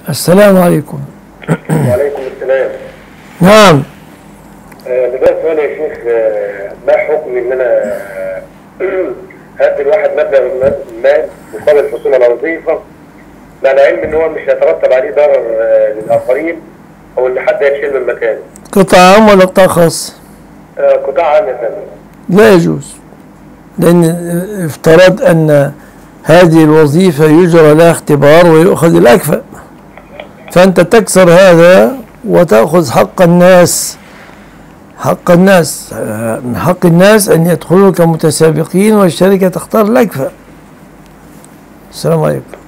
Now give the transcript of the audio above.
السلام عليكم. وعليكم السلام. نعم. ده سؤال يا شيخ، ما حكم ان انا هدي الواحد مبلغ مال مقابل الحصول على وظيفه مع العلم ان هو مش هيترتب عليه ضرر للاخرين او ان حد يشيل من مكانه؟ قطاع عام ولا قطاع خاص؟ قطاع عام يا فندم. لا يجوز، لأن افترض أن هذه الوظيفة يجرى لها اختبار ويؤخذ الأكفأ، فأنت تكسر هذا وتأخذ حق الناس. من حق الناس أن يدخلوا كمتسابقين والشركة تختار الأكفأ. السلام عليكم.